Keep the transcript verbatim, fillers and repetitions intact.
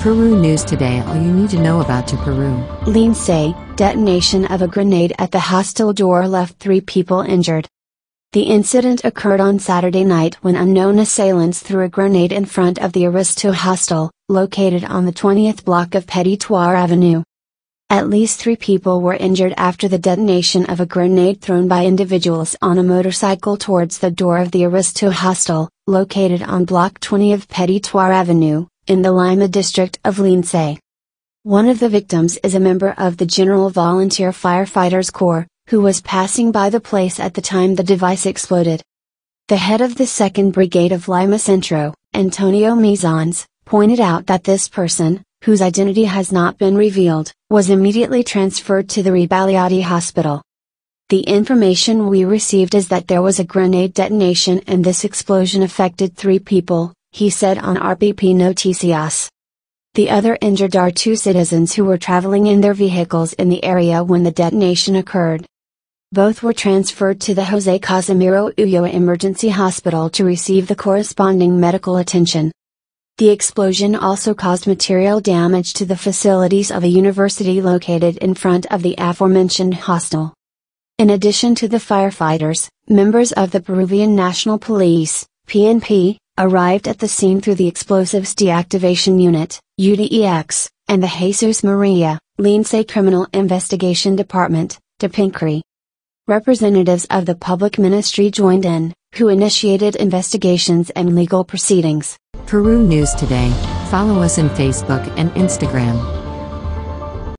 Peru News Today. All you need to know about to Peru. Lince, detonation of a grenade at the hostel door left three people injured. The incident occurred on Saturday night when unknown assailants threw a grenade in front of the Aristo hostel, located on the twentieth block of Petit Thouars Avenue. At least three people were injured after the detonation of a grenade thrown by individuals on a motorcycle towards the door of the Aristo hostel, located on Block twenty of Petit Thouars Avenue, in the Lima district of Lince. One of the victims is a member of the General Volunteer Firefighters Corps, who was passing by the place at the time the device exploded. The head of the second Brigade of Lima Centro, Antonio Mizans, pointed out that this person, whose identity has not been revealed, was immediately transferred to the Rebaliati hospital. The information we received is that there was a grenade detonation and this explosion affected three people, he said on R P P Noticias. The other injured are two citizens who were traveling in their vehicles in the area when the detonation occurred. Both were transferred to the Jose Casimiro Ulloa Emergency Hospital to receive the corresponding medical attention. The explosion also caused material damage to the facilities of a university located in front of the aforementioned hostel. In addition to the firefighters, members of the Peruvian National Police, P N P, arrived at the scene through the Explosives Deactivation Unit, U D E X, and the Jesus Maria, Lince Criminal Investigation Department, D P I N C R I. Representatives of the public ministry joined in, who initiated investigations and legal proceedings. Peru News Today. Follow us on Facebook and Instagram.